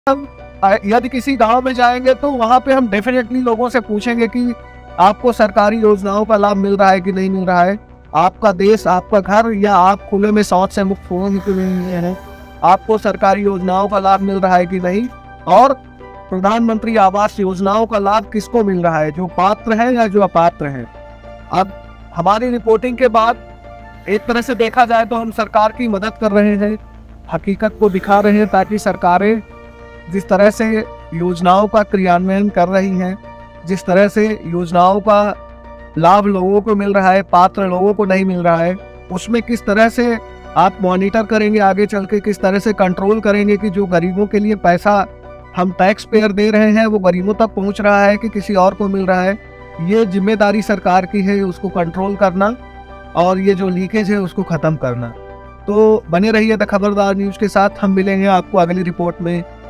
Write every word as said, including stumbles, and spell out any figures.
हम अ, यदि किसी गाँव में जाएँगे तो वहाँ पे हम डेफ़िनेटली लोगों से पूछेंगे कि आपको सरकारी योजनाओं का लाभ मिल रहा है कि नहीं मिल रहा है? आपका देश, आपका घर या आप खुले में शौच से मुक्त हुए कि नहीं हुए हैं? आपको सरकारी योजनाओं का लाभ मिल रहा है कि नहीं? और प्रधानमंत्री आवास योजनाओं का लाभ किसको मिल रहा है, जो पात्र है या जो अपात्र है? अब हमारी रिपोर्टिंग के बाद एक तरह से देखा जाए तो हम सरकार की मदद कर रहे हैं, हकीकत को दिखा रहे हैं ताकि सरकारें जिस तरह से योजनाओं का क्रियान्वयन कर रही हैं, जिस तरह से योजनाओं का लाभ लोगों को मिल रहा है, पात्र लोगों को नहीं मिल रहा है, उसमें किस तरह से आप मॉनिटर करेंगे आगे चल के, किस तरह से कंट्रोल करेंगे कि जो गरीबों के लिए पैसा हम टैक्स पेयर दे रहे हैं वो गरीबों तक पहुंच रहा है कि किसी और को मिल रहा है। ये जिम्मेदारी सरकार की है, उसको कंट्रोल करना और ये जो लीकेज है उसको ख़त्म करना। तो बने रहिए द खबरदार न्यूज़ के साथ। हम मिलेंगे आपको अगली रिपोर्ट में।